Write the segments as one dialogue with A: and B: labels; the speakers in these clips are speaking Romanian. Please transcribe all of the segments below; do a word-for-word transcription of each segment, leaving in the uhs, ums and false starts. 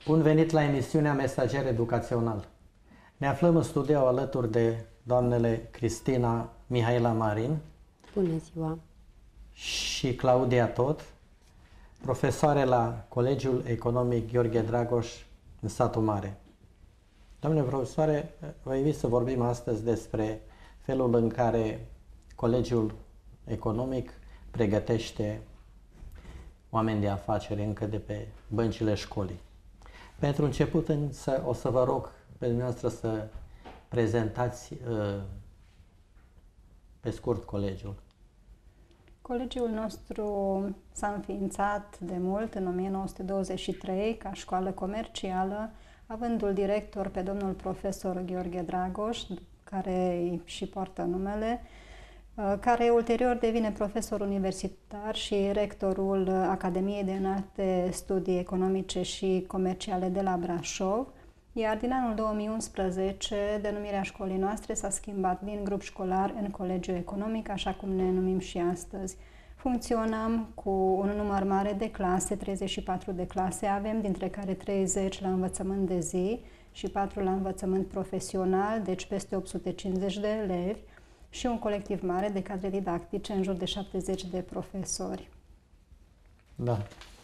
A: Bun venit la emisiunea Mesager Educațional. Ne aflăm în studio alături de doamnele Cristina Mihaela Marin.
B: Bună ziua!
A: Și Claudia Tot, profesoare la Colegiul Economic Gheorghe Dragoș în Satul Mare. Doamne profesoare, vă invit să vorbim astăzi despre felul în care Colegiul Economic pregătește oameni de afaceri încă de pe băncile școlii. Pentru început însă o să vă rog pe dumneavoastră să prezentați uh, pe scurt colegiul.
C: Colegiul nostru s-a înființat de mult, în o mie nouă sute douăzeci și trei, ca școală comercială, avându-l director pe domnul profesor Gheorghe Dragoș, care și poartă numele, care ulterior devine profesor universitar și rectorul Academiei de Înalte Studii Economice și Comerciale de la Brașov, iar din anul două mii unsprezece denumirea școlii noastre s-a schimbat din grup școlar în Colegiul Economic, așa cum ne numim și astăzi. Funcționăm cu un număr mare de clase, treizeci și patru de clase avem, dintre care treizeci la învățământ de zi și patru la învățământ profesional, deci peste opt sute cincizeci de elevi, și un colectiv mare de cadre didactice, în jur de șaptezeci de profesori.
A: Da.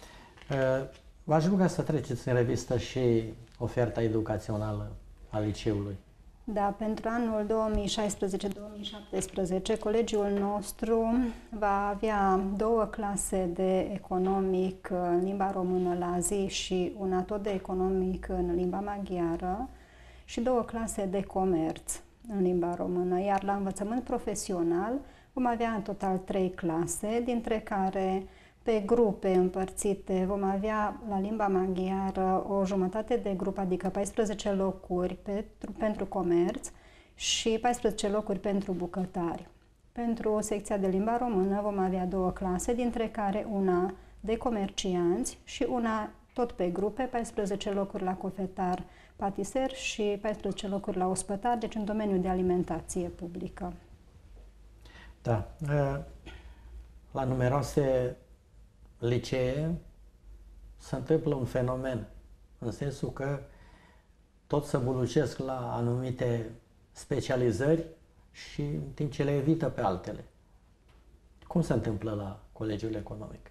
A: V-aș ruga să treceți în revistă și oferta educațională a liceului.
C: Da, pentru anul două mii șaisprezece două mii șaptesprezece, colegiul nostru va avea două clase de economic în limba română la zi și una tot de economic în limba maghiară și două clase de comerț în limba română, iar la învățământ profesional vom avea în total trei clase, dintre care pe grupe împărțite vom avea la limba maghiară o jumătate de grup, adică paisprezece locuri pentru, pentru comerț și paisprezece locuri pentru bucătari. Pentru secția de limba română vom avea două clase, dintre care una de comercianți și una tot pe grupe, paisprezece locuri la cofetar patiser și paisprezece locuri la ospătar, deci în domeniul de alimentație publică.
A: Da. La numeroase licee se întâmplă un fenomen, în sensul că tot se bulucesc la anumite specializări și în timp ce le evită pe altele. Cum se întâmplă la Colegiul Economic?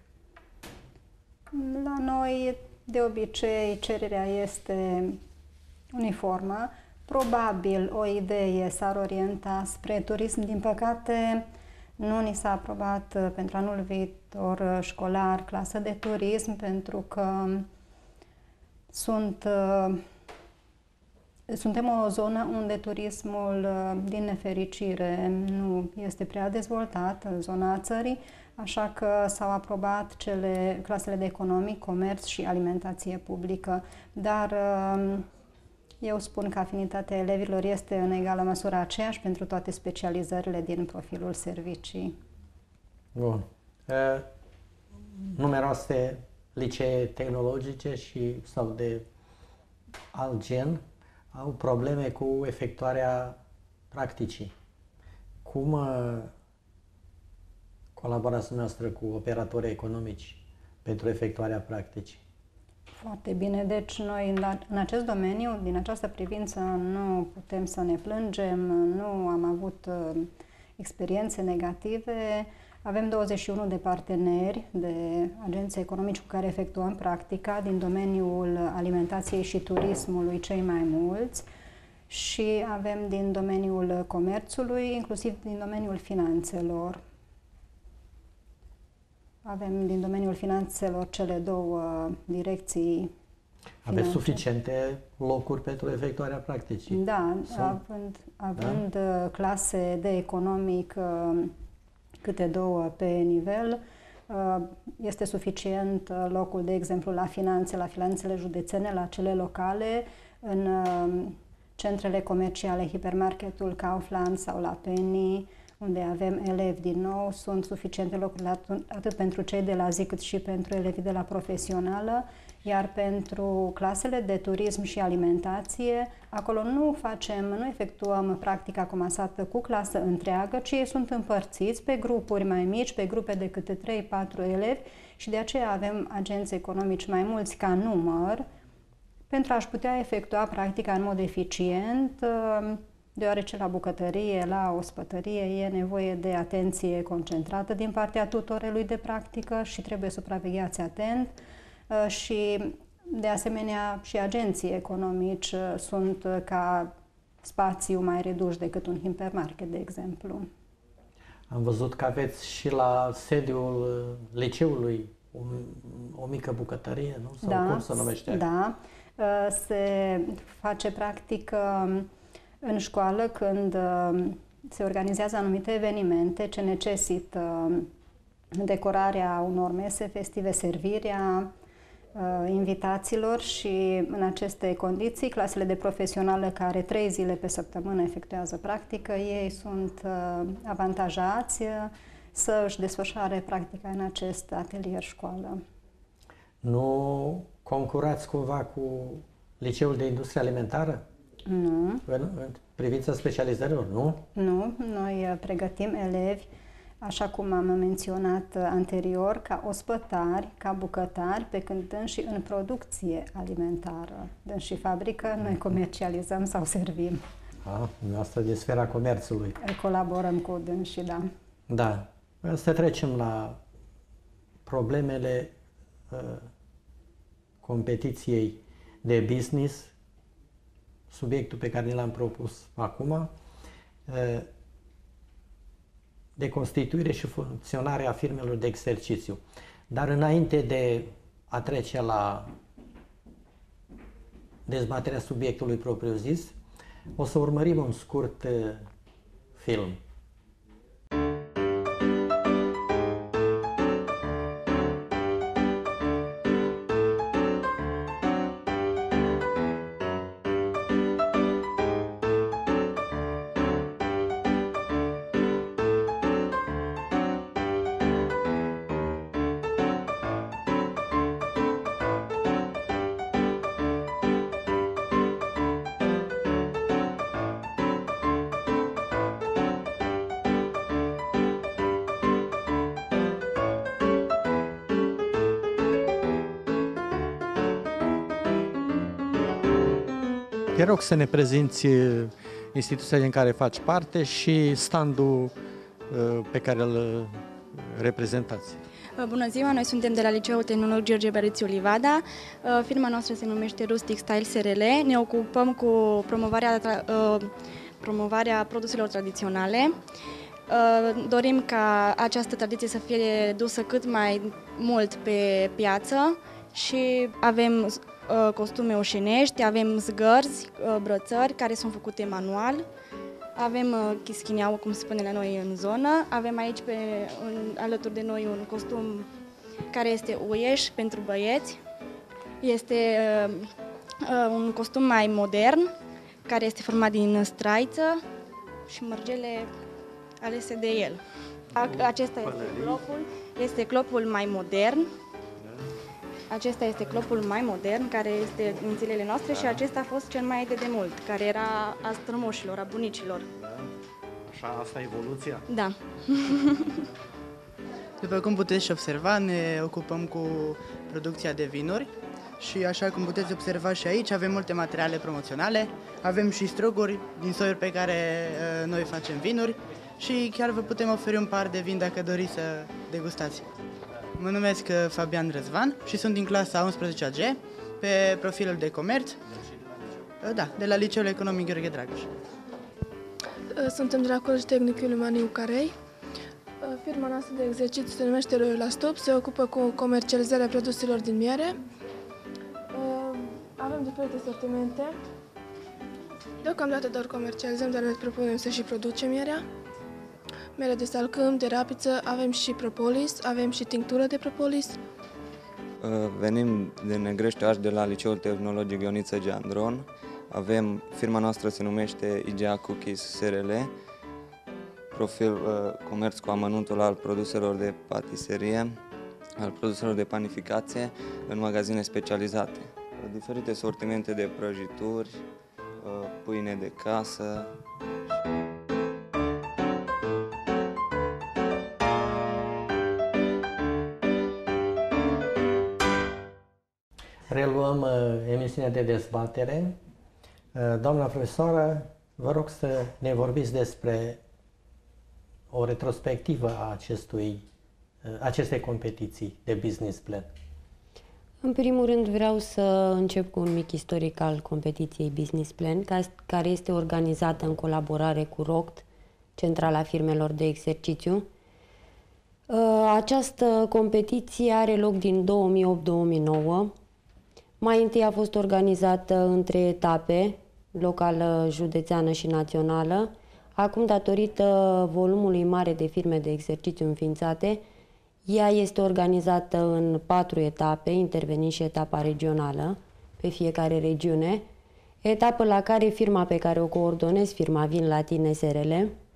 C: La noi, de obicei, cererea este uniformă. Probabil o idee s-ar orienta spre turism. Din păcate, nu ni s-a aprobat pentru anul viitor școlar clasă de turism, pentru că sunt, suntem o zonă unde turismul, din nefericire, nu este prea dezvoltat, în zona țării, așa că s-au aprobat cele, clasele de economic, comerț și alimentație publică, dar eu spun că afinitatea elevilor este în egală măsură aceeași pentru toate specializările din profilul servicii.
A: Bun. E, numeroase licee tehnologice și sau de alt gen au probleme cu efectuarea practicii. Cum uh, colaborați dumneavoastră cu operatorii economici pentru efectuarea practicii?
C: Foarte bine. Deci noi în acest domeniu, din această privință, nu putem să ne plângem, nu am avut uh, experiențe negative. Avem douăzeci și unu de parteneri, de agenți economici cu care efectuăm practica din domeniul alimentației și turismului cei mai mulți și avem din domeniul comerțului, inclusiv din domeniul finanțelor. Avem din domeniul finanțelor cele două direcții.
A: Aveți finanțe. Suficiente locuri pentru efectuarea practicii?
C: Da, Sunt? având, având da? clase de economic câte două pe nivel, este suficient locul, de exemplu, la finanțe, la finanțele județene, la cele locale, în centrele comerciale, hipermarketul Kaufland sau la Penny, unde avem elevi din nou, sunt suficiente locuri atât pentru cei de la zi cât și pentru elevii de la profesională, iar pentru clasele de turism și alimentație, acolo nu facem, nu efectuăm practica comasată cu clasă întreagă, ci ei sunt împărțiți pe grupuri mai mici, pe grupe de câte trei patru elevi și de aceea avem agenți economici mai mulți ca număr, pentru a-și putea efectua practica în mod eficient, deoarece la bucătărie, la ospătărie, e nevoie de atenție concentrată din partea tutorelui de practică și trebuie supravegheați atent și, de asemenea, și agenții economici sunt ca spațiu mai redus decât un hipermarket, de exemplu.
A: Am văzut că aveți și la sediul liceului o, o mică bucătărie, nu? Sau
C: da,
A: cum se numește?
C: Da, se face practică în școală când se organizează anumite evenimente ce necesită decorarea unor mese festive, servirea invitaților și în aceste condiții, clasele de profesională care trei zile pe săptămână efectuează practică, ei sunt avantajați să își desfășoare practica în acest atelier școală.
A: Nu concurați cumva cu Liceul de Industrie Alimentară?
C: Nu.
A: În, în privința specializărilor, nu?
C: Nu, noi pregătim elevi, așa cum am menționat anterior, ca ospătari, ca bucătari, pe când dânsii în producție alimentară. Dânsii fabrică, noi comercializăm sau servim.
A: A, asta de sfera comerțului.
C: Colaborăm cu dânsii, da.
A: Da. Să trecem la problemele uh, competiției de business, subiectul pe care ni l-am propus acum, uh, de constituire și funcționare a firmelor de exercițiu. Dar înainte de a trece la dezbaterea subiectului propriu-zis, o să urmărim un scurt uh, film. Te rog să ne prezinți instituția din care faci parte și standul pe care îl reprezentați.
B: Bună ziua, noi suntem de la Liceul Tehnologic George Bărițiu Livada. Firma noastră se numește Rustic Style S R L. Ne ocupăm cu promovarea, promovarea produselor tradiționale. Dorim ca această tradiție să fie dusă cât mai mult pe piață și avem costume oșenești, avem zgărzi, brățări care sunt făcute manual, avem chischiniau, cum se spune la noi în zonă, avem aici pe, în, alături de noi un costum care este uieș pentru băieți, este uh, un costum mai modern, care este format din straiță și mărgele alese de el. Acesta este clopul, este clopul mai modern. Acesta este clopul mai modern, care este în zilele noastre și acesta a fost cel mai de demult, care era a strămoșilor, a bunicilor.
A: Da. Așa, asta e evoluția?
B: Da.
D: După cum puteți observa, ne ocupăm cu producția de vinuri și așa cum puteți observa și aici avem multe materiale promoționale, avem și struguri din soiuri pe care uh, noi facem vinuri și chiar vă putem oferi un par de vin dacă doriți să degustați. Mă numesc Fabian Răzvan și sunt din clasa a unsprezecea G pe profilul de comerț, da, de la Liceul Economic Gheorghe Dragoș.
E: Suntem de la Colegiul Tehnic Iuliu Carei. Firma noastră de exercițiu se numește Roiul la Stop, se ocupă cu comercializarea produselor din miere. Avem diferite sortimente. Deocamdată doar comercializăm, dar ne propunem să și producem mierea. Mere de salcâm, de rapiță, avem și propolis, avem și tinctură de propolis.
F: Venim din Negrești, de la Liceul Tehnologic Ioniță Geandron. Avem, firma noastră se numește I G A Cookies S R L, profil uh, comerț cu amănuntul al produselor de patiserie, al produselor de panificație în magazine specializate. Diferite sortimente de prăjituri, uh, pâine de casă.
A: Reluăm uh, emisiune de dezbatere. Doamna profesoară, vă rog să ne vorbiți despre o retrospectivă a acestui, acestei competiții de business plan.
G: În primul rând vreau să încep cu un mic istoric al competiției Business Plan, care este organizată în colaborare cu R O C T, Centrala Firmelor de Exercițiu. Această competiție are loc din două mii opt două mii nouă. Mai întâi a fost organizată în trei etape, locală, județeană și națională. Acum, datorită volumului mare de firme de exercițiu înființate, ea este organizată în patru etape, intervenind și etapa regională pe fiecare regiune, etapă la care firma pe care o coordonez, firma Vin la Tine S R L,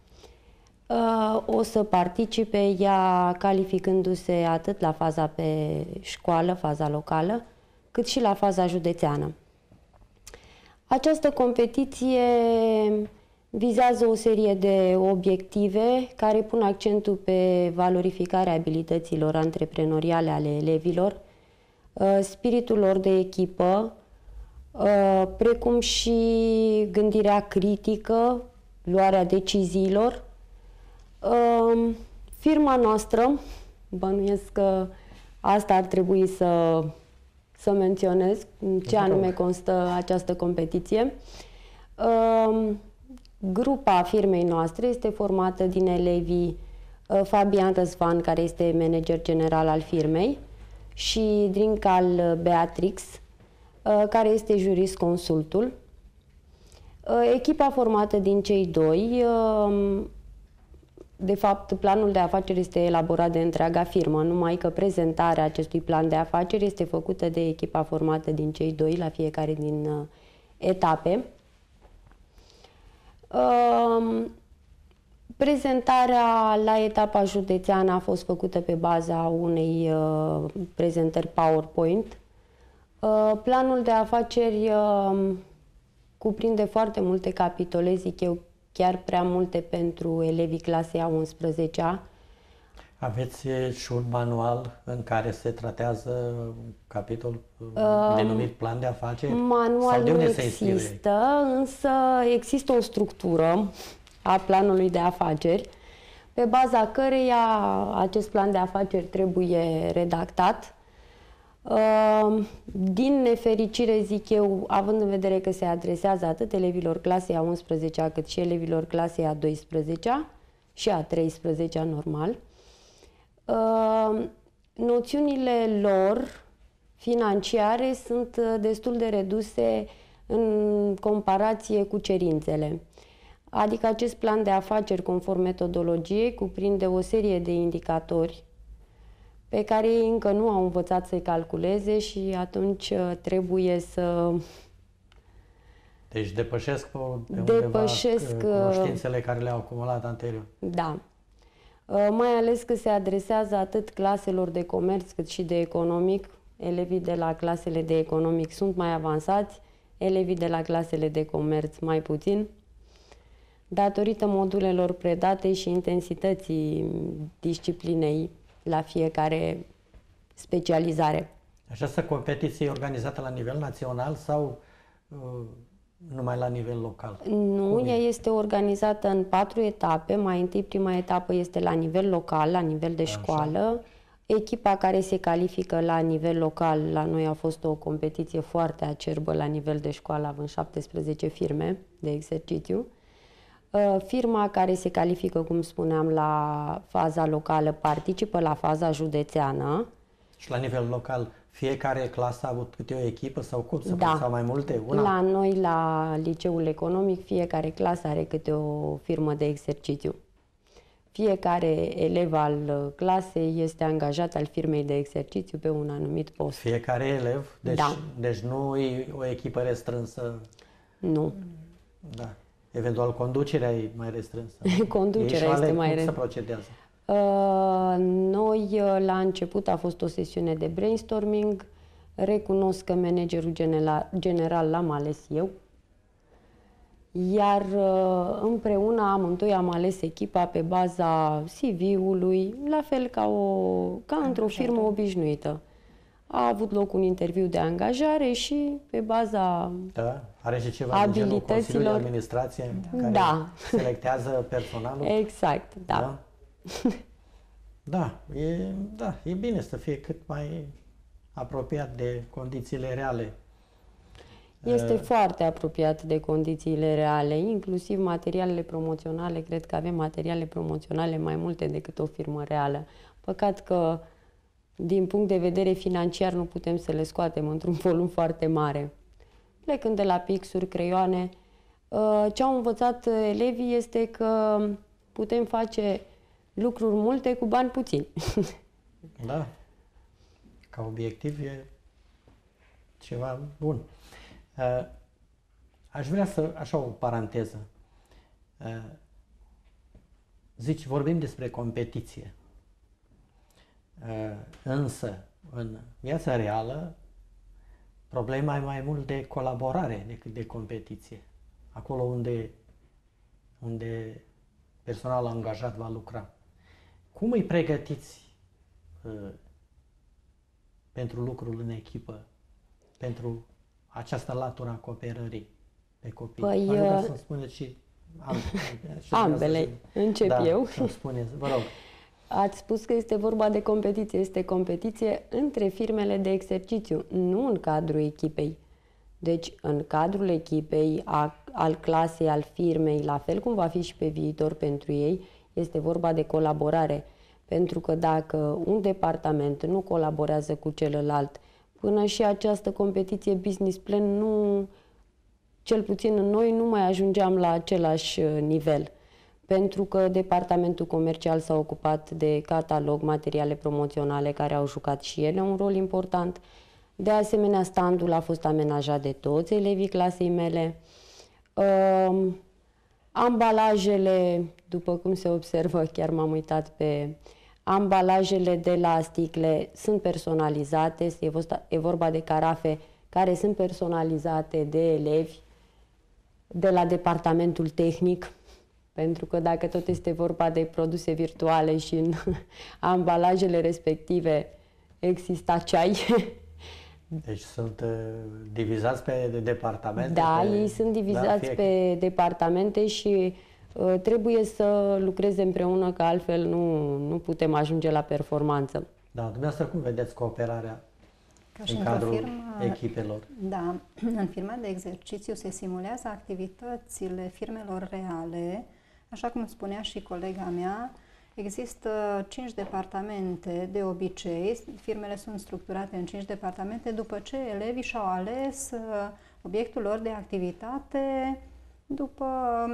G: o să participe, ea calificându-se atât la faza pe școală, faza locală, cât și la faza județeană. Această competiție vizează o serie de obiective care pun accentul pe valorificarea abilităților antreprenoriale ale elevilor, spiritul lor de echipă, precum și gândirea critică, luarea deciziilor. Firma noastră, bănuiesc că asta ar trebui să, să menționez, ce anume constă această competiție. Grupa firmei noastre este formată din elevii Fabian Răzvan, care este manager general al firmei, și Drincal Beatrix, care este jurist consultul. Echipa formată din cei doi, de fapt, planul de afaceri este elaborat de întreaga firmă, numai că prezentarea acestui plan de afaceri este făcută de echipa formată din cei doi la fiecare din uh, etape. Uh, prezentarea la etapa județeană a fost făcută pe baza unei uh, prezentări PowerPoint. Uh, planul de afaceri uh, cuprinde foarte multe capitole, zic eu, chiar prea multe pentru elevii clasei a unsprezecea.
A: Aveți și un manual în care se tratează un capitol uh, denumit plan de afaceri?
G: Manual
A: Sau de unde
G: nu
A: se
G: există, însă există o structură a planului de afaceri, pe baza căreia acest plan de afaceri trebuie redactat. Din nefericire, zic eu, având în vedere că se adresează atât elevilor clasei a unsprezecea cât și elevilor clasei a douăsprezecea și a treisprezecea normal, noțiunile lor financiare sunt destul de reduse în comparație cu cerințele. Adică acest plan de afaceri, conform metodologiei, cuprinde o serie de indicatori pe care ei încă nu au învățat să-i calculeze și atunci trebuie să...
A: Deci depășesc pe
G: depășesc
A: undeva cunoștințele care le-au acumulat anterior.
G: Da. Mai ales că se adresează atât claselor de comerț cât și de economic. Elevii de la clasele de economic sunt mai avansați, elevii de la clasele de comerț mai puțin, datorită modulelor predate și intensității disciplinei la fiecare specializare.
A: Această competiție e organizată la nivel național sau uh, numai la nivel local?
G: Nu, Cum ea e? este organizată în patru etape. Mai întâi, prima etapă este la nivel local, la nivel de școală. Așa. Echipa care se califică la nivel local, la noi a fost o competiție foarte acerbă la nivel de școală, având șaptesprezece firme de exercițiu. Firma care se califică, cum spuneam, la faza locală participă la faza județeană.
A: Și la nivel local, fiecare clasă a avut câte o echipă sau cum?
G: Da.
A: Sau mai multe? Una?
G: La noi, la liceul economic, fiecare clasă are câte o firmă de exercițiu. Fiecare elev al clasei este angajat al firmei de exercițiu pe un anumit post.
A: Fiecare elev? Deci,
G: da.
A: Deci nu e o echipă restrânsă?
G: Nu.
A: Da. Eventual conducerea e mai restrânsă.
G: Conducerea este mai restrânsă.
A: Cum se procedează?
G: Uh, noi, la început, a fost o sesiune de brainstorming. Recunosc că managerul general, general l-am ales eu. Iar uh, împreună amândoi am ales echipa pe baza C V-ului, la fel ca, o, ca într-o firmă obișnuită. a avut loc un interviu de angajare și pe baza
A: Da? Are și ceva de genul Consiliului de Administrație care
G: Da.
A: selectează personalul?
G: Exact, da.
A: Da? Da, e, da, e bine să fie cât mai apropiat de condițiile reale.
G: Este foarte apropiat de condițiile reale, inclusiv materialele promoționale. Cred că avem materiale promoționale mai multe decât o firmă reală. Păcat că, din punct de vedere financiar, nu putem să le scoatem într-un volum foarte mare. Plecând de la pixuri, creioane, ce au învățat elevii este că putem face lucruri multe cu bani puțini.
A: Da. Ca obiectiv e ceva bun. Aș vrea să, așa o paranteză. Zici, vorbim despre competiție. Însă, în viața reală, problema e mai mult de colaborare decât de competiție. Acolo unde, unde personalul angajat va lucra. Cum îi pregătiți uh, pentru lucrul în echipă, pentru această latură a cooperării de copii?
G: Păi,
A: Aș vrea
G: uh,
A: să-mi spuneți și am,
G: ambele. Încep
A: da,
G: eu.
A: să-mi spuneți, vă rog.
G: Ați spus că este vorba de competiție. Este competiție între firmele de exercițiu, nu în cadrul echipei. Deci, în cadrul echipei, a, al clasei, al firmei, la fel cum va fi și pe viitor pentru ei, este vorba de colaborare. Pentru că dacă un departament nu colaborează cu celălalt, până și această competiție business plan, nu, cel puțin noi, nu mai ajungeam la același nivel. Pentru că departamentul comercial s-a ocupat de catalog, materiale promoționale, care au jucat și ele un rol important. De asemenea, standul a fost amenajat de toți elevii clasei mele. Uh, ambalajele, după cum se observă, chiar m-am uitat pe ambalajele de la sticle, sunt personalizate. E vorba de carafe care sunt personalizate de elevi de la departamentul tehnic. Pentru că dacă tot este vorba de produse virtuale și în ambalajele respective exista ceai.
A: Deci sunt uh, divizați pe departamente?
G: Da,
A: pe,
G: ei sunt divizați
A: da,
G: pe departamente și uh, trebuie să lucreze împreună, că altfel nu, nu putem ajunge la performanță.
A: Da, dumneavoastră cum vedeți cooperarea
C: Ca și
A: în cadrul
C: firmă,
A: echipelor?
C: Da, în firma de exercițiu se simulează activitățile firmelor reale. Așa cum spunea și colega mea, există cinci departamente de obicei, firmele sunt structurate în cinci departamente după ce elevii și-au ales obiectul lor de activitate după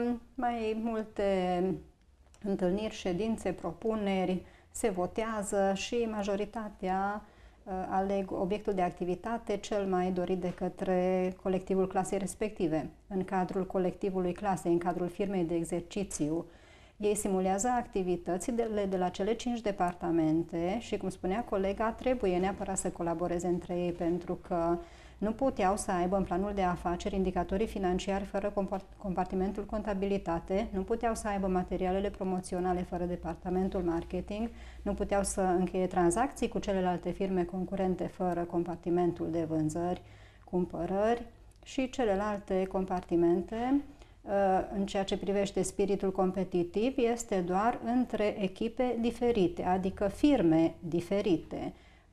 C: mai multe întâlniri, ședințe, propuneri, se votează și majoritatea aleg obiectul de activitate cel mai dorit de către colectivul clasei respective. În cadrul colectivului clasei, în cadrul firmei de exercițiu, ei simulează activitățile de la cele cinci departamente și, cum spunea colega, trebuie neapărat să colaboreze între ei, pentru că nu puteau să aibă în planul de afaceri indicatorii financiari fără compartimentul contabilitate, nu puteau să aibă materialele promoționale fără departamentul marketing, nu puteau să încheie tranzacții cu celelalte firme concurente fără compartimentul de vânzări, cumpărări și celelalte compartimente. În ceea ce privește spiritul competitiv, este doar între echipe diferite, adică firme diferite.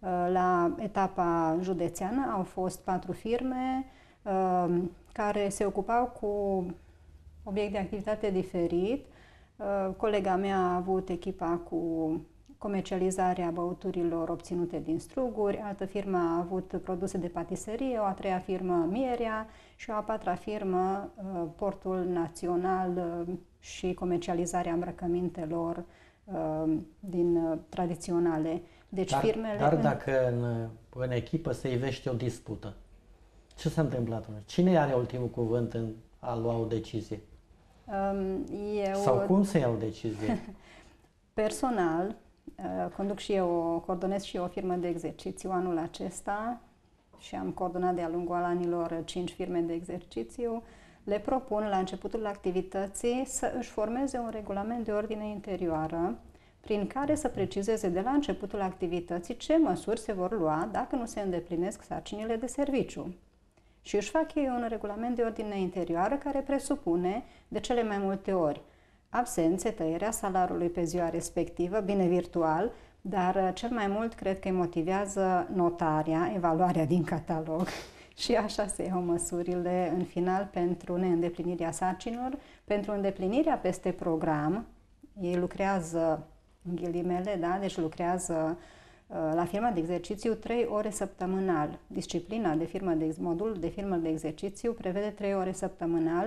C: La etapa județeană au fost patru firme uh, care se ocupau cu obiect de activitate diferit. Uh, colega mea a avut echipa cu comercializarea băuturilor obținute din struguri, altă firmă a avut produse de patiserie, o a treia firmă Mierea și o a patra firmă uh, Portul Național uh, și comercializarea îmbrăcămintelor uh, din uh, tradiționale. Deci
A: dar,
C: firmele...
A: dar dacă în, în echipă se ivește o dispută, ce se întâmplă atunci? Cine are ultimul cuvânt în a lua o decizie?
C: Um, eu...
A: Sau cum se ia o decizie?
C: Personal, conduc și eu, coordonez și eu o firmă de exercițiu anul acesta și am coordonat de-a lungul anilor cinci firme de exercițiu. Le propun la începutul activității să își formeze un regulament de ordine interioară prin care să precizeze de la începutul activității ce măsuri se vor lua dacă nu se îndeplinesc sarcinile de serviciu. Și își fac ei un regulament de ordine interioară care presupune, de cele mai multe ori, absențe, tăierea salariului pe ziua respectivă, bine virtual, dar cel mai mult cred că îi motivează notarea, evaluarea din catalog și așa se iau măsurile în final pentru neîndeplinirea sarcinilor, pentru îndeplinirea peste program. Ei lucrează, în ghilimele, da? Deci lucrează la firma de exercițiu trei ore săptămânal. Disciplina de firmă de modul de firmă de exercițiu prevede trei ore săptămânal.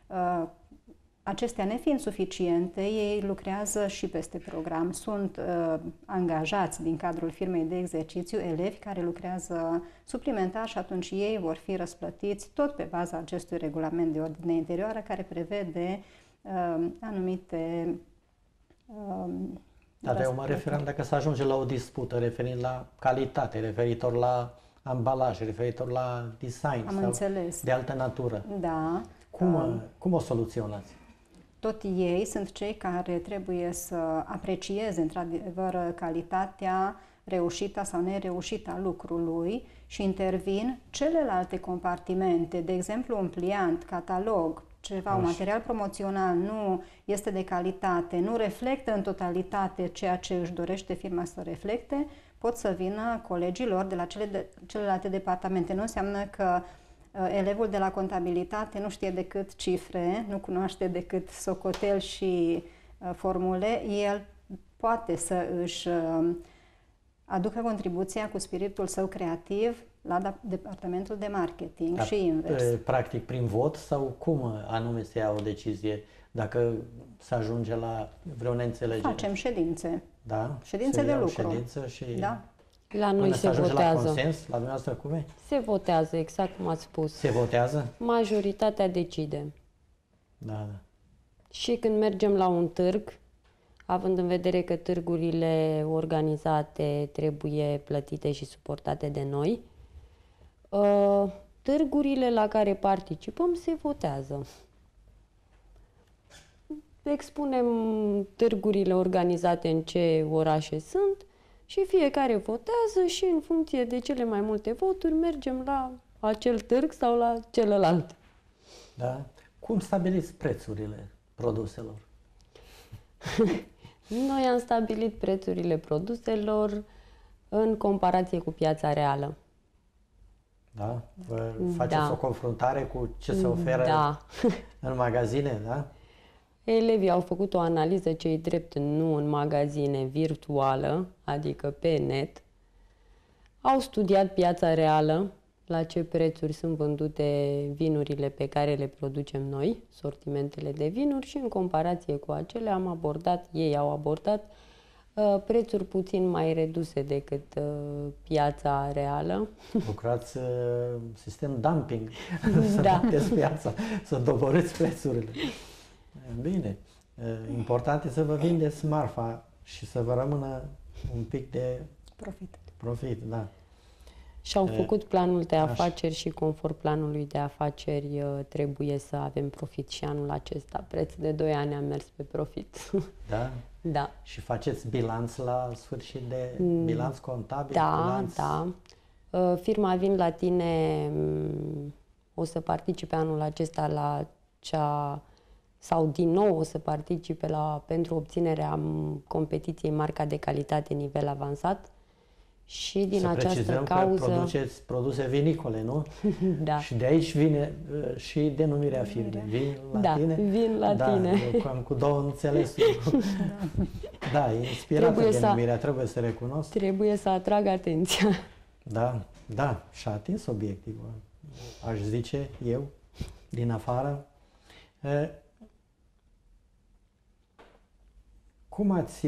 C: Acestea nefiind suficiente, ei lucrează și peste program. Sunt uh, angajați din cadrul firmei de exercițiu elevi care lucrează suplimentar și atunci ei vor fi răsplătiți tot pe baza acestui regulament de ordine interioară care prevede uh, anumite uh,
A: Dar eu mă referam dacă se ajunge la o dispută referind la calitate, referitor la ambalaj, referitor la design
C: Am
A: sau
C: înțeles.
A: de altă natură.
C: Da.
A: Cum,
C: Uh,
A: cum o soluționați?
C: Tot ei sunt cei care trebuie să aprecieze într-adevăr calitatea, reușita sau nereușita lucrului și intervin celelalte compartimente, de exemplu un pliant, catalog, ceva, un material promoțional nu este de calitate, nu reflectă în totalitate ceea ce își dorește firma să reflecte, pot să vină colegilor de la cele de, celelalte departamente. Nu înseamnă că elevul de la contabilitate nu știe decât cifre, nu cunoaște decât socotel și uh, formule, el poate să își uh, aducă contribuția cu spiritul său creativ la departamentul de marketing. Dar, și invers.
A: Practic prin vot sau cum anume se ia o decizie dacă se ajunge la vreo neînțelegere?
C: Facem ședințe.
A: Da?
C: Ședințe de lucru.
A: Ședință și...
C: Da.
G: La noi se
A: ajunge
G: votează.
A: La consens, la dumneavoastră cum e?
G: Se votează, exact cum ați spus.
A: Se votează?
G: Majoritatea decide.
A: Da, da.
G: Și când mergem la un târg, având în vedere că târgurile organizate trebuie plătite și suportate de noi, târgurile la care participăm se votează. Expunem târgurile organizate în ce orașe sunt și fiecare votează și în funcție de cele mai multe voturi mergem la acel târg sau la celălalt.
A: Da? Cum stabiliți prețurile produselor?
G: Noi am stabilit prețurile produselor în comparație cu piața reală.
A: Da? Vă faceți
G: Da.
A: o confruntare cu ce se oferă
G: Da.
A: în magazine, da?
G: Elevii au făcut o analiză ce-i drept nu în magazine virtuală, adică pe net. Au studiat piața reală, la ce prețuri sunt vândute vinurile pe care le producem noi, sortimentele de vinuri, și în comparație cu acele am abordat, ei au abordat uh, prețuri puțin mai reduse decât uh, piața reală.
A: Lucrați uh, sistem dumping, să
G: Da.
A: bateți piața, să doborâți prețurile. Bine, important e să vă vindeți marfa și să vă rămână un pic de
C: Profit.
A: profit, da.
G: Și au făcut planul de
A: așa.
G: afaceri și conform planului de afaceri trebuie să avem profit și anul acesta. Preț de doi ani am mers pe profit.
A: Da?
G: Da.
A: Și faceți bilanț la sfârșit de bilanț contabil?
G: Da,
A: bilanț...
G: da. Firma Vin la tine o să participe anul acesta la cea sau din nou o să participe la, pentru obținerea competiției Marca de Calitate nivel avansat și din
A: să
G: această cauză...
A: că produceți produse vinicole, nu?
G: Da.
A: Și de aici vine uh, și denumirea firmei. Vin la
G: Da,
A: tine?
G: Vin la
A: da,
G: tine.
A: Eu cam cu două înțelesuri. Da, e inspirată
G: Trebuie
A: denumirea,
G: să,
A: trebuie să recunosc.
G: Trebuie să atrag atenția.
A: Da, da, și-a atins obiectivul, aș zice eu, din afară. Uh, Cum ați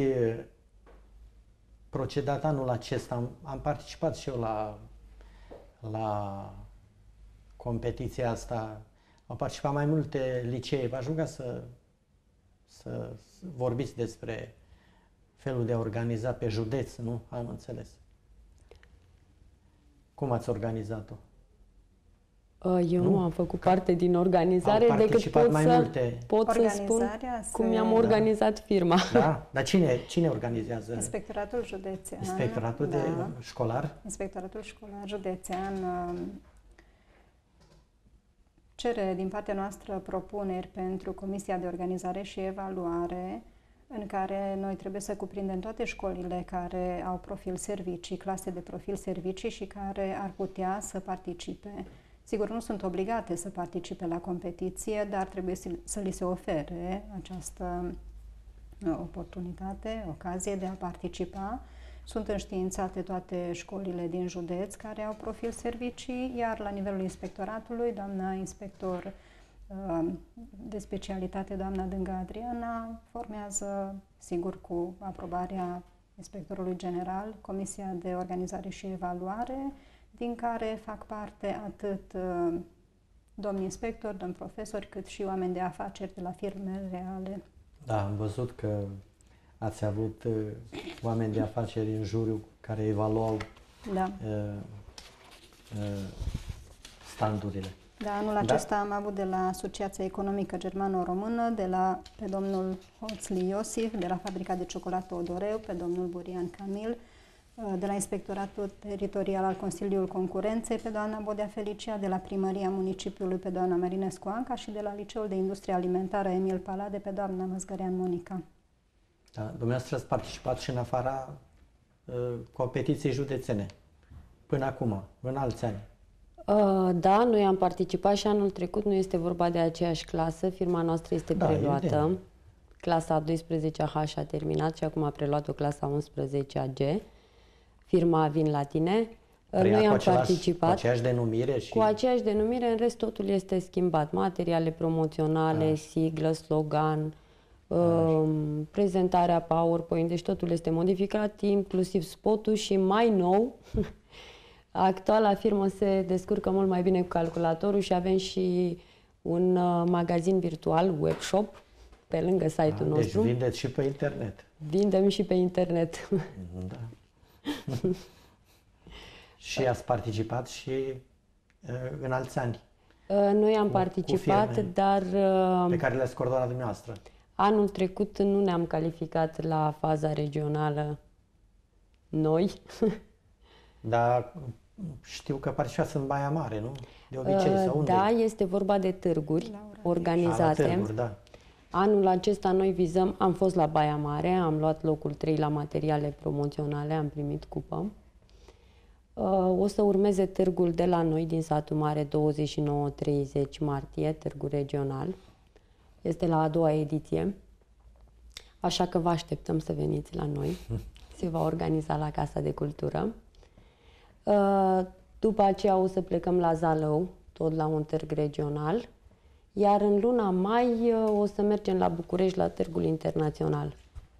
A: procedat anul acesta? Am, am participat și eu la, la competiția asta. Au participat mai multe licee. V-aș ruga să, să vorbiți despre felul de a organiza pe județ, nu? Am înțeles. Cum ați organizat-o?
G: Eu nu, nu am făcut parte din organizare,
A: Au
G: decât pot,
A: mai
G: să,
A: multe.
G: pot să spun cum mi-am organizat
A: da.
G: firma.
A: Da? Dar cine, cine organizează?
C: Inspectoratul județean.
A: Inspectoratul da. de școlar?
C: Inspectoratul școlar județean cere din partea noastră propuneri pentru Comisia de Organizare și Evaluare, în care noi trebuie să cuprindem toate școlile care au profil servicii, clase de profil servicii și care ar putea să participe. Sigur, nu sunt obligate să participe la competiție, dar trebuie să li se ofere această oportunitate, ocazie de a participa. Sunt înștiințate toate școlile din județ care au profil servicii, iar la nivelul inspectoratului, doamna inspector de specialitate, doamna Dânga Adriana, formează, sigur cu aprobarea inspectorului general, Comisia de Organizare și Evaluare, din care fac parte atât domni inspectori, domni profesori, cât și oameni de afaceri de la firme reale.
A: Da, am văzut că ați avut uh, oameni de afaceri în juriu care evaluau
C: da.
A: uh, uh, standurile.
C: Da, anul acesta da? am avut de la Asociația Economică Germano-Română, de la pe domnul Hoțli Iosif, de la Fabrica de Ciocolată Odoreu, pe domnul Burian Camil, de la Inspectoratul Teritorial al Consiliului Concurenței, pe doamna Bodea Felicia, de la Primăria Municipiului, pe doamna Marinescu Anca și de la Liceul de Industrie Alimentară Emil Palade, pe doamna Măzgărean Monica.
A: Da, dumneavoastră ați participat și în afara uh, competiției județene, până acum, în alți ani.
G: Uh, da, noi am participat și anul trecut, nu este vorba de aceeași clasă, firma noastră este da, preluată. Evident. Clasa a doisprezecea H a terminat și acum a preluat-o clasa a unsprezecea G. Firma Vin la tine.
A: Preia
G: noi am
A: același,
G: participat.
A: Cu aceeași denumire? Și...
G: Cu aceeași denumire, în rest totul este schimbat. Materiale promoționale, Așa. siglă, slogan, um, prezentarea PowerPoint, deci totul este modificat, inclusiv spotul și mai nou, actuala firmă se descurcă mult mai bine cu calculatorul și avem și un uh, magazin virtual, webshop, pe lângă site-ul
A: A,
G: nostru.
A: Deci vindeți și pe internet.
G: Vindem și pe internet.
A: Da. Și ați participat și uh, în alți ani.
G: Uh, noi am
A: cu,
G: participat,
A: cu
G: dar... Uh,
A: pe care le-ați coordonat dumneavoastră.
G: Anul trecut nu ne-am calificat la faza regională noi.
A: Dar știu că participați în Baia Mare, nu? De obicei, sau unde?
G: Da, este vorba de târguri organizate.
A: A, la târguri, da.
G: Anul acesta noi vizăm, am fost la Baia Mare, am luat locul trei la materiale promoționale, am primit cupă. O să urmeze târgul de la noi din Satul Mare, douăzeci și nouă treizeci martie, târgul regional. Este la a doua ediție, așa că vă așteptăm să veniți la noi. Se va organiza la Casa de Cultură. După aceea o să plecăm la Zalău, tot la un târg regional. Iar în luna mai o să mergem la București la târgul internațional.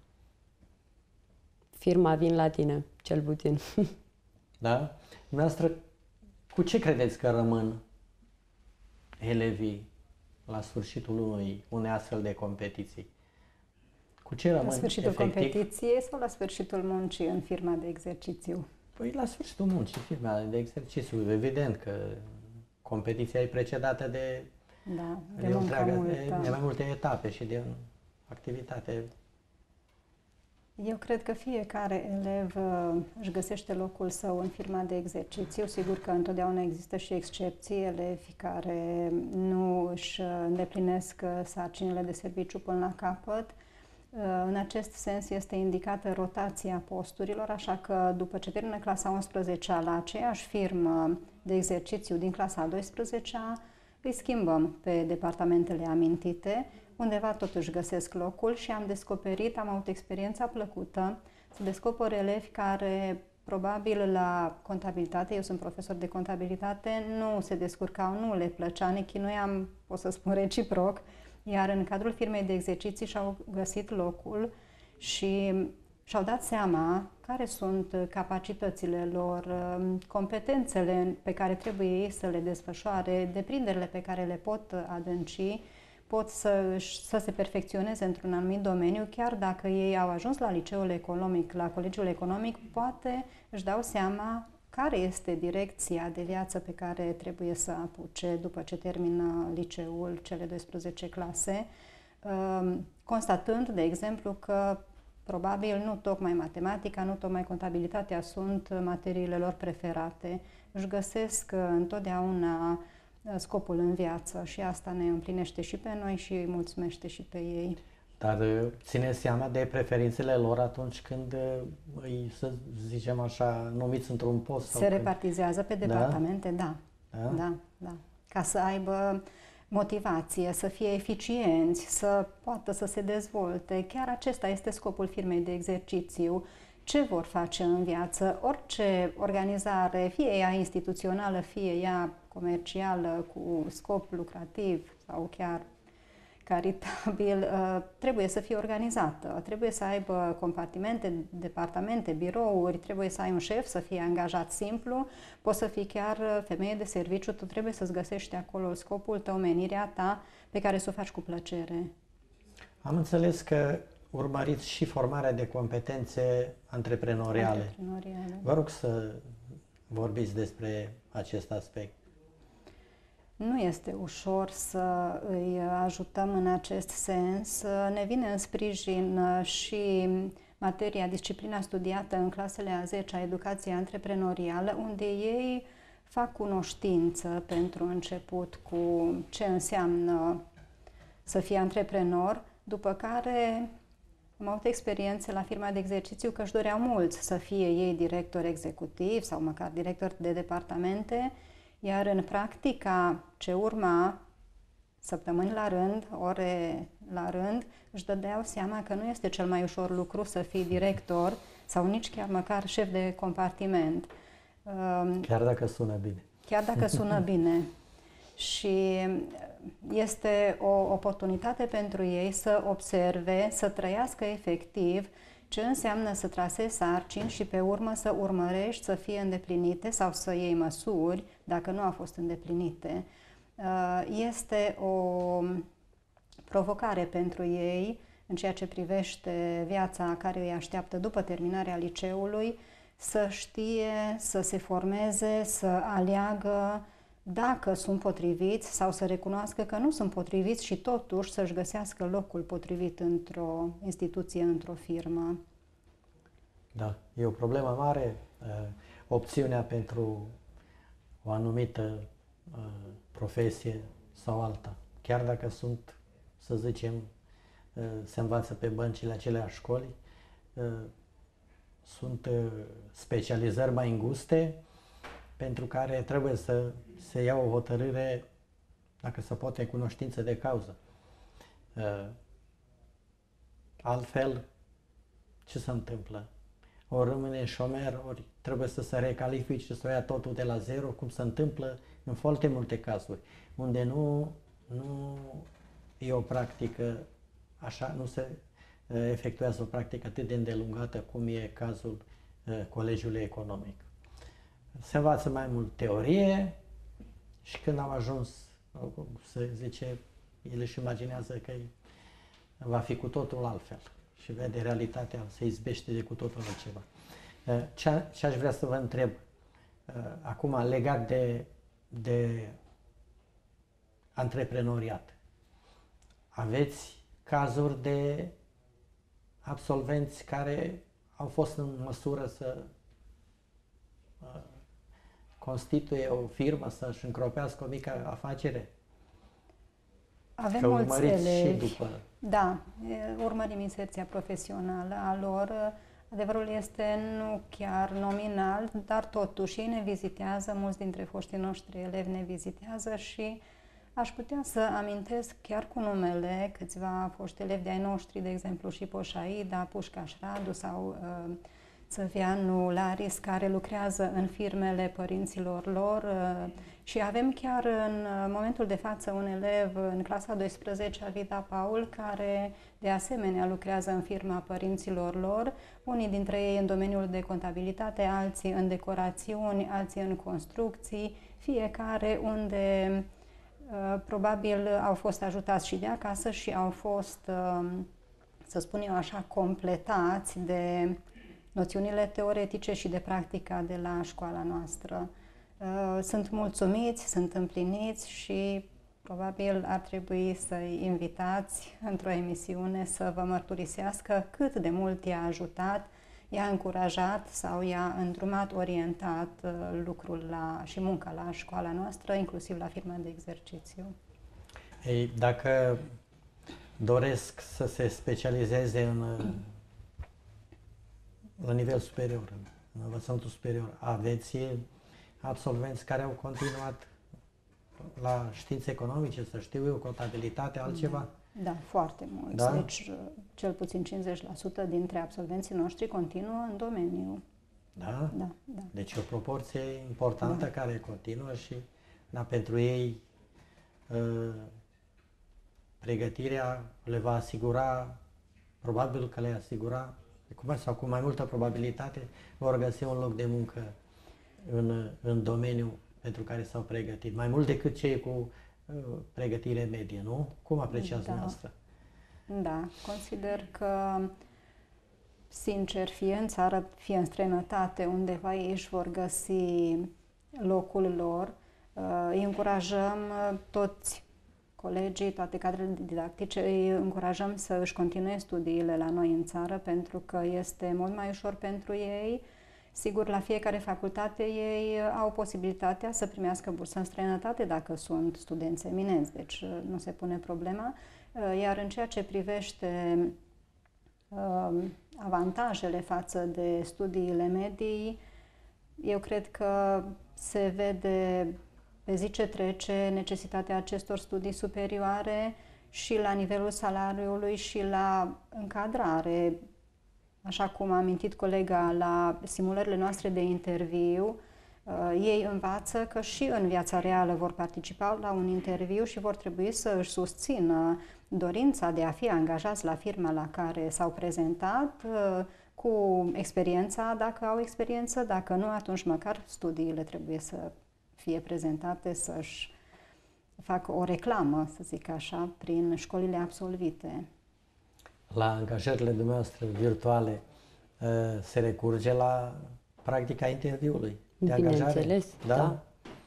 G: Firma Vin la tine, cel puțin.
A: Da? Dumneavoastră, cu ce credeți că rămân elevii la sfârșitul unui, unei astfel de competiții? Cu ce rămân
C: La sfârșitul
A: efectiv?
C: competiției sau la sfârșitul muncii în firma de exercițiu?
A: Păi la sfârșitul muncii, firma de exercițiu. Evident că competiția e precedată de,
C: da,
A: de,
C: de,
A: întreagă,
C: multă.
A: de, de mai multe etape și de activitate.
C: Eu cred că fiecare elev uh, își găsește locul său în firma de exercițiu. Sigur că întotdeauna există și excepții, elevi care nu își îndeplinesc sarcinile de serviciu până la capăt. Uh, în acest sens este indicată rotația posturilor, așa că după ce termină clasa a unsprezecea la aceeași firmă de exercițiu din clasa a douăsprezecea, îi schimbăm pe departamentele amintite, undeva totuși găsesc locul și am descoperit, am avut experiența plăcută să descoper elevi care probabil la contabilitate, eu sunt profesor de contabilitate, nu se descurcau, nu le plăcea, ne chinuiam, pot să spun reciproc, iar în cadrul firmei de exerciții și-au găsit locul și și-au dat seama care sunt capacitățile lor, competențele pe care trebuie ei să le desfășoare, deprinderile pe care le pot adânci, pot să, să se perfecționeze într-un anumit domeniu, chiar dacă ei au ajuns la liceul economic, la colegiul economic, poate își dau seama care este direcția de viață pe care trebuie să apuce după ce termină liceul, cele doisprezece clase, constatând, de exemplu, că probabil nu tocmai matematica, nu tocmai contabilitatea sunt materiile lor preferate. Își găsesc întotdeauna scopul în viață și asta ne împlinește și pe noi și îi mulțumește și pe ei.
A: Dar țineți seama de preferințele lor atunci când îi, să zicem așa, numiți într-un post?
C: Se repartizează pe departamente, da. Da? Da, da, da. Ca să aibă motivație, să fie eficienți, să poată să se dezvolte. Chiar acesta este scopul firmei de exercițiu. Ce vor face în viață? Orice organizare, fie ea instituțională, fie ea comercială, cu scop lucrativ sau chiar caritabil, trebuie să fie organizată, trebuie să aibă compartimente, departamente, birouri, trebuie să ai un șef, să fie angajat simplu, poți să fii chiar femeie de serviciu, tu trebuie să-ți găsești acolo scopul tău, menirea ta, pe care să o faci cu plăcere.
A: Am înțeles că urmăriți și formarea de competențe antreprenoriale.
C: antreprenoriale.
A: Vă rog să vorbiți despre acest aspect.
C: Nu este ușor să îi ajutăm în acest sens. Ne vine în sprijin și materia, disciplina studiată în clasele a zecea, educația antreprenorială, unde ei fac cunoștință pentru început cu ce înseamnă să fii antreprenor, după care am avut experiențe la firma de exercițiu că își doreau mulți să fie ei director executiv sau măcar director de departamente, iar în practica ce urma, săptămâni la rând, ore la rând, își dădeau seama că nu este cel mai ușor lucru să fii director sau nici chiar măcar șef de compartiment.
A: Chiar dacă sună bine.
C: Chiar dacă sună bine. Și este o oportunitate pentru ei să observe, să trăiască efectiv ce înseamnă să trasezi sarcini și pe urmă să urmărești să fie îndeplinite sau să iei măsuri dacă nu au fost îndeplinite. Este o provocare pentru ei în ceea ce privește viața care îi așteaptă după terminarea liceului, să știe, să se formeze, să aleagă dacă sunt potriviți sau să recunoască că nu sunt potriviți și totuși să-și găsească locul potrivit într-o instituție, într-o firmă.
A: Da, e o problemă mare, opțiunea pentru o anumită profesie sau alta. Chiar dacă sunt, să zicem, se învață pe băncile aceleași școli, sunt specializări mai înguste pentru care trebuie să se ia o hotărâre, dacă se poate, în cunoștință de cauză. Altfel, ce se întâmplă? Ori rămâne șomer, ori trebuie să se recalifice și să o ia totul de la zero, cum se întâmplă în foarte multe cazuri, unde nu, nu e o practică așa, nu se efectuează o practică atât de îndelungată cum e cazul Colegiului Economic. Se învață mai mult teorie și când am ajuns, se zice, el își imaginează că va fi cu totul altfel și vede realitatea, se izbește de cu totul altceva. Ce, ce aș vrea să vă întreb acum legat de, de antreprenoriat. Aveți cazuri de absolvenți care au fost în măsură să constituie o firmă, să-și încropească o mică afacere?
C: Avem
A: că
C: mulți elevi.
A: Și după...
C: Da, urmărim inserția profesională a lor. Adevărul este nu chiar nominal, dar totuși ei ne vizitează, mulți dintre foștii noștri elevi ne vizitează și aș putea să amintesc chiar cu numele câțiva foști elevi de-ai noștri, de exemplu și Poșaida, Pușcaș Radu sau uh, Țăvianu Laris, care lucrează în firmele părinților lor uh, și avem chiar în momentul de față un elev în clasa a douăsprezecea, Vida Paul, care de asemenea lucrează în firma părinților lor, unii dintre ei în domeniul de contabilitate, alții în decorațiuni, alții în construcții, fiecare unde uh, probabil au fost ajutați și de acasă și au fost, uh, să spun eu așa, completați de noțiunile teoretice și de practica de la școala noastră. Sunt mulțumiți, sunt împliniți și probabil ar trebui să-i invitați într-o emisiune să vă mărturisească cât de mult i-a ajutat, i-a încurajat sau i-a îndrumat, orientat lucrul la, și munca la școala noastră, inclusiv la firma de exercițiu.
A: Ei, dacă doresc să se specializeze în, la nivel superior, în învățământul superior, aveți absolvenți care au continuat la științe economice, să știu eu, contabilitate, altceva?
C: Da, da, foarte mulți. Da? Deci, cel puțin cincizeci la sută dintre absolvenții noștri continuă în domeniu.
A: Da?
C: Da, da.
A: Deci o proporție importantă, da, care continuă și, da, pentru ei uh, pregătirea le va asigura, probabil că le asigura, cum, sau cu mai multă probabilitate, vor găsi un loc de muncă în, în domeniul pentru care s-au pregătit, mai mult decât cei cu uh, pregătire medie, nu? Cum apreciați
C: da.
A: dumneavoastră?
C: Da, consider că, sincer, fie în țară, fie în străinătate, undeva ei își vor găsi locul lor. Uh, îi încurajăm toți colegii, toate cadrele didactice, îi încurajăm să își continue studiile la noi în țară, pentru că este mult mai ușor pentru ei. Sigur, la fiecare facultate ei au posibilitatea să primească bursă în străinătate dacă sunt studenți eminenți, deci nu se pune problema. Iar în ceea ce privește avantajele față de studiile medii, eu cred că se vede pe zi ce trece necesitatea acestor studii superioare și la nivelul salariului și la încadrare. Așa cum a amintit colega la simulările noastre de interviu, ei învață că și în viața reală vor participa la un interviu și vor trebui să își susțină dorința de a fi angajați la firma la care s-au prezentat cu experiența, dacă au experiență, dacă nu, atunci măcar studiile trebuie să fie prezentate, să-și facă o reclamă, să zic așa, prin școlile absolvite.
A: La angajările dumneavoastră virtuale se recurge la practica interviului de angajare?
G: Bineînțeles, da. da.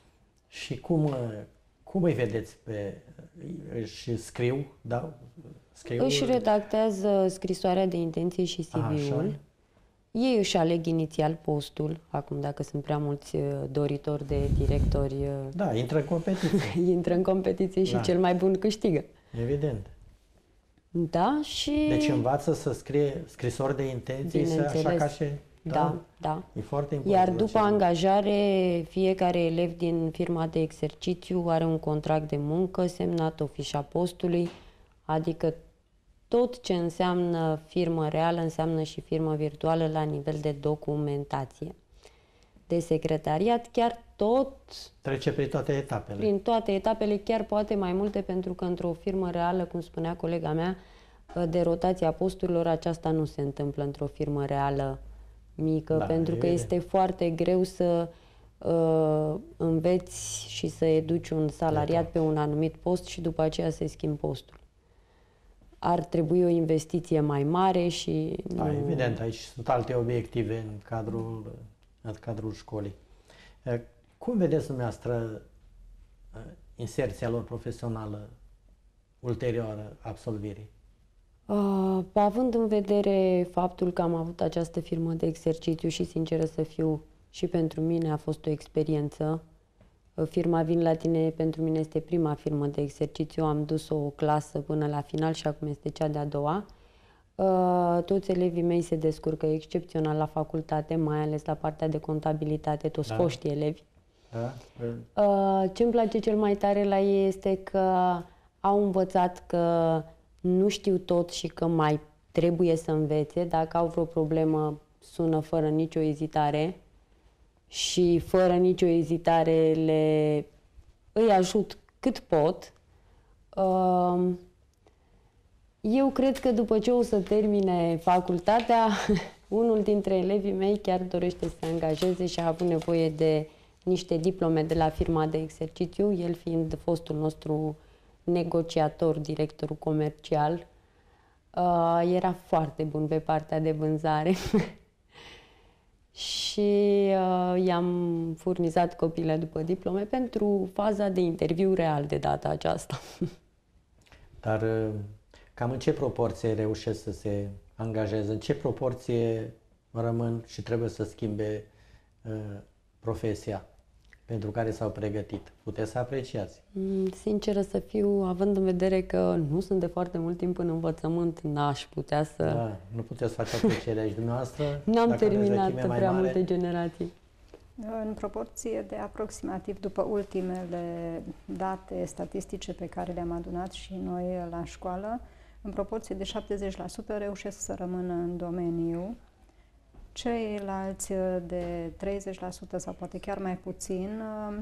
A: Și cum, cum îi vedeți pe... își scriu, da? Scriu...
G: Își redactează scrisoarea de intenție și C V-ul. Ei își aleg inițial postul, acum dacă sunt prea mulți doritori de directori...
A: Da, intră în competiție.
G: intră în competiție și da. cel mai bun câștigă.
A: Evident.
G: Da, și...
A: Deci învață să scrie scrisori de intenții, să, așa ca și...
G: Da, da, da.
A: E foarte important.
G: Iar după angajare, fiecare elev din firma de exercițiu are un contract de muncă semnat, o fișa postului, adică tot ce înseamnă firmă reală înseamnă și firmă virtuală la nivel de documentație. De secretariat, chiar tot...
A: Trece prin toate etapele.
G: Prin toate etapele, chiar poate mai multe, pentru că într-o firmă reală, cum spunea colega mea, de rotația posturilor, aceasta nu se întâmplă într-o firmă reală mică, da, pentru că este foarte greu să uh, înveți și să educi un salariat pe un anumit post și după aceea să-i schimbi postul. Ar trebui o investiție mai mare și...
A: Da, nu... evident, aici sunt alte obiective în cadrul, în cadrul școlii. Cum vedeți dumneavoastră inserția lor profesională ulterioară absolvirii?
G: Uh, având în vedere faptul că am avut această firmă de exercițiu și, sinceră să fiu, și pentru mine a fost o experiență. Firma Vin la tine pentru mine este prima firmă de exercițiu, am dus o clasă până la final și acum este cea de-a doua. Uh, toți elevii mei se descurcă excepțional la facultate, mai ales la partea de contabilitate, toți da. foștii elevi. Da. Uh, ce îmi place cel mai tare la ei este că au învățat că nu știu tot și că mai trebuie să învețe. Dacă au vreo problemă, sună fără nicio ezitare și fără nicio ezitare le îi ajut cât pot. Eu cred că după ce o să termine facultatea, unul dintre elevii mei chiar dorește să se angajeze și a avut nevoie de niște diplome de la firma de exercițiu, el fiind fostul nostru negociator, directorul comercial. Uh, era foarte bun pe partea de vânzare. și uh, i-am furnizat copiile după diplome pentru faza de interviu real de data aceasta.
A: Dar uh, cam în ce proporție reușesc să se angajeze? În ce proporție rămân și trebuie să schimbe uh, profesia pentru care s-au pregătit? Puteți să apreciați?
G: Sinceră să fiu, având în vedere că nu sunt de foarte mult timp în învățământ, n-aș putea să...
A: Da, nu puteți să faceți apreciere aici dumneavoastră?
G: N-am terminat prea mare. multe generații.
C: În proporție de aproximativ, după ultimele date statistice pe care le-am adunat și noi la școală, în proporție de șaptezeci la sută reușesc să rămână în domeniu. Ceilalți de treizeci la sută sau poate chiar mai puțin,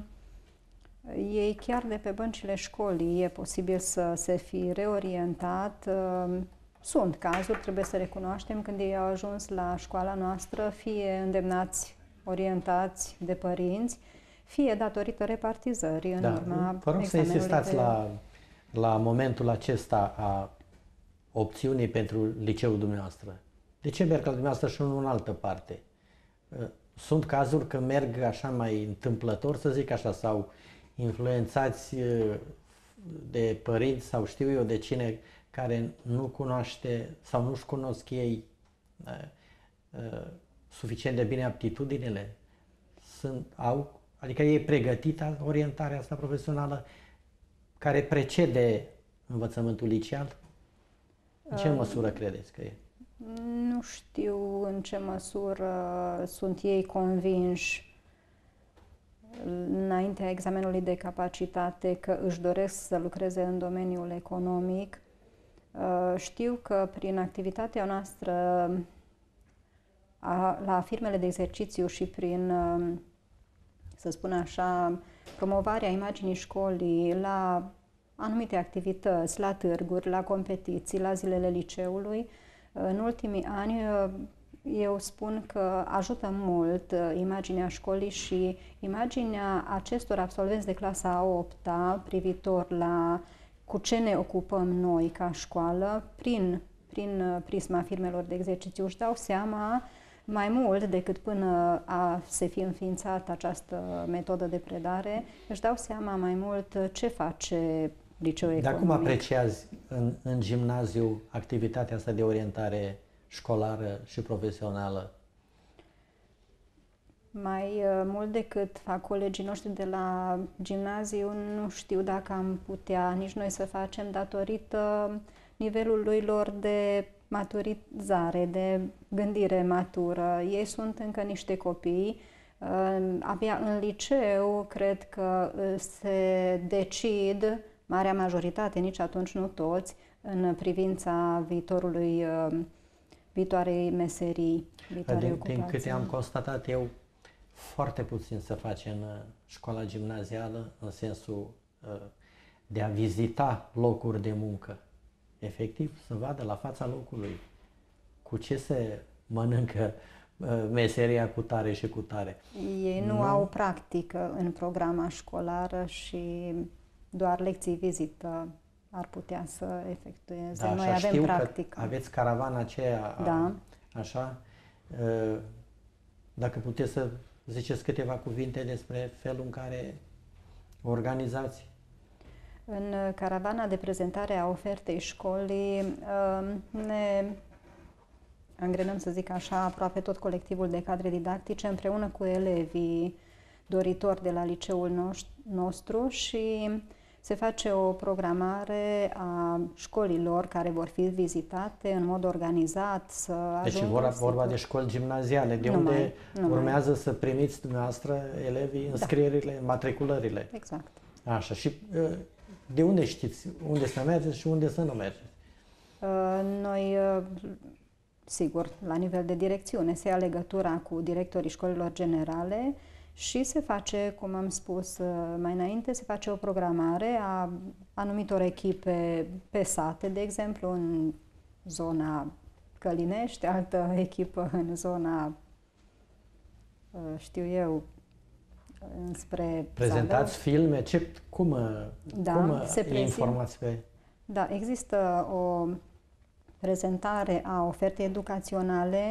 C: ei chiar de pe băncile școlii e posibil să se fi reorientat. Sunt cazuri, trebuie să recunoaștem, când ei au ajuns la școala noastră, fie îndemnați, orientați de părinți, fie datorită repartizării în
A: da.
C: urma
A: Vă rog să insistați de... la, la momentul acesta a opțiunii pentru liceul dumneavoastră. De ce merg la dumneavoastră și nu în altă parte? Sunt cazuri că merg așa mai întâmplător, să zic așa, sau influențați de părinți sau știu eu de cine care nu cunoaște sau nu-și cunosc ei suficient de bine aptitudinile? Sunt, au, adică e pregătită orientarea asta profesională care precede învățământul liceal? În ce măsură credeți că e?
C: Nu știu în ce măsură sunt ei convinși înaintea examenului de capacitate că își doresc să lucreze în domeniul economic. Știu că prin activitatea noastră la firmele de exercițiu și prin, să spun așa, promovarea imaginii școlii la anumite activități, la târguri, la competiții, la zilele liceului, în ultimii ani eu spun că ajută mult imaginea școlii și imaginea acestor absolvenți de clasa a opta privitor la cu ce ne ocupăm noi ca școală, prin, prin prisma firmelor de exercițiu își dau seama mai mult decât până a se fi înființat această metodă de predare, își dau seama mai mult ce face liceul economic.
A: Dar cum apreciați în, în gimnaziu activitatea asta de orientare școlară și profesională?
C: Mai uh, mult decât fac colegii noștri de la gimnaziu, nu știu dacă am putea nici noi să facem datorită nivelului lor de maturizare, de gândire matură. Ei sunt încă niște copii. Uh, abia în liceu cred că se decid, marea majoritate, nici atunci nu toți, în privința viitorului, viitoarei meserii, viitoarei ocupații.
A: Din câte am constatat eu, foarte puțin se face în școala gimnazială, în sensul de a vizita locuri de muncă. Efectiv, să vadă la fața locului cu ce se mănâncă meseria cu tare și cu tare.
C: Ei nu, nu au practică în programa școlară și doar lecții vizită ar putea să efectueze.
A: Da,
C: noi avem
A: știu
C: practică.
A: Că aveți caravana aceea,
C: da.
A: Așa. Dacă puteți să ziceți câteva cuvinte despre felul în care organizați.
C: În caravana de prezentare a ofertei școlii ne angrenăm, să zic așa, aproape tot colectivul de cadre didactice împreună cu elevii doritori de la liceul nostru și se face o programare a școlilor care vor fi vizitate în mod organizat. Să
A: deci e vorba, vorba de școli gimnaziale, de
C: numai,
A: unde
C: numai.
A: urmează să primiți dumneavoastră elevii înscrierile, da. matriculările.
C: Exact.
A: Așa, și de unde știți unde să mergeți și unde să nu mergeți?
C: Noi, sigur, la nivel de direcțiune se ia legătura cu directorii școlilor generale și se face, cum am spus mai înainte, se face o programare a anumitor echipe pe sate, de exemplu, în zona Călinești, altă echipă în zona, știu eu, înspre
A: Prezentați
C: Zalău.
A: filme? Ce, cum,
C: da,
A: cum
C: se
A: informați pe...
C: Da, există o prezentare a ofertei educaționale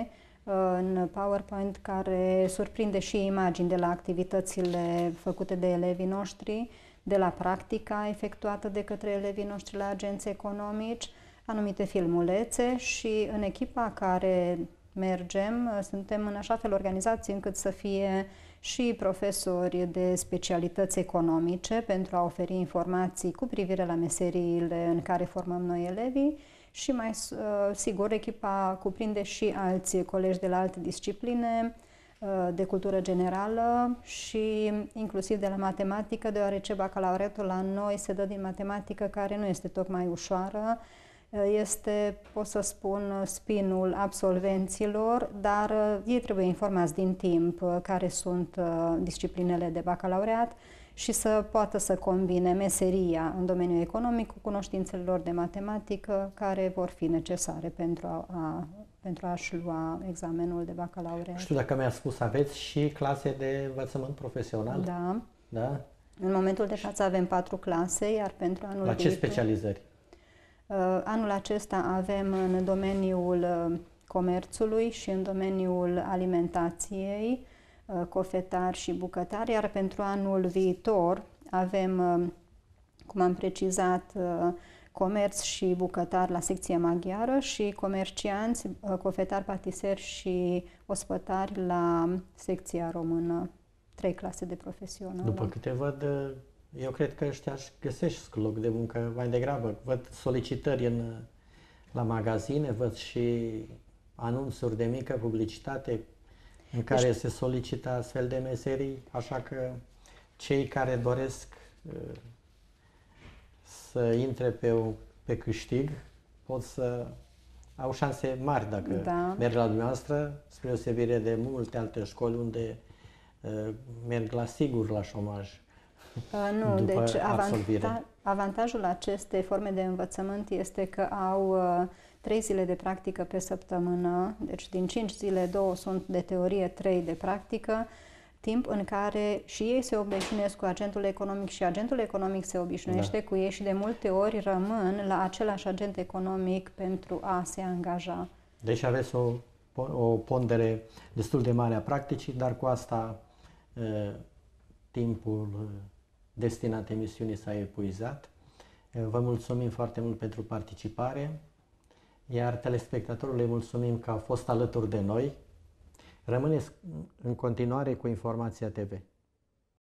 C: în PowerPoint care surprinde și imagini de la activitățile făcute de elevii noștri, de la practica efectuată de către elevii noștri la agenți economici, anumite filmulețe și în echipa care mergem suntem în așa fel organizați încât să fie și profesori de specialități economice pentru a oferi informații cu privire la meseriile în care formăm noi elevii și mai sigur echipa cuprinde și alți colegi de la alte discipline de cultură generală și inclusiv de la matematică, deoarece bacalaureatul la noi se dă din matematică care nu este tocmai ușoară. Este, pot să spun, spinul absolvenților, dar ei trebuie informați din timp care sunt disciplinele de bacalaureat și să poată să combine meseria în domeniul economic cu cunoștințele lor de matematică care vor fi necesare pentru a, a pentru a-și lua examenul de bacalaureat.
A: Știu dacă mi-a spus, aveți și clase de învățământ profesional?
C: Da.
A: Da?
C: În momentul de față avem patru clase, iar pentru anul
A: La ce
C: viitor,
A: specializări?
C: Anul acesta avem în domeniul comerțului și în domeniul alimentației, cofetari și bucătari, iar pentru anul viitor avem, cum am precizat, comerț și bucătar la secția maghiară și comercianți, cofetari, patiseri și ospătari la secția română. Trei clase de profesional.
A: După câte văd, eu cred că ăștia își găsesc loc de muncă mai degrabă. Văd solicitări în, la magazine, văd și anunțuri de mică publicitate în care deci, se solicită astfel de meserii, așa că cei care doresc să intre pe, pe câștig pot să au șanse mari dacă
C: da.
A: merg la dumneavoastră, spre deosebire de multe alte școli unde uh, merg la sigur la șomaj.
C: Uh, nu, deci avanta avantajul acestei forme de învățământ este că au uh, trei zile de practică pe săptămână, deci din cinci zile, două sunt de teorie, trei de practică, timp în care și ei se obișnuiesc cu agentul economic și agentul economic se obișnuiește da. cu ei și de multe ori rămân la același agent economic pentru a se angaja.
A: Deci aveți o, o pondere destul de mare a practicii, dar cu asta uh, timpul destinat emisiunii s-a epuizat. Vă mulțumim foarte mult pentru participare, iar telespectatorului mulțumim că a fost alături de noi. Rămâneți în continuare cu Informația T V.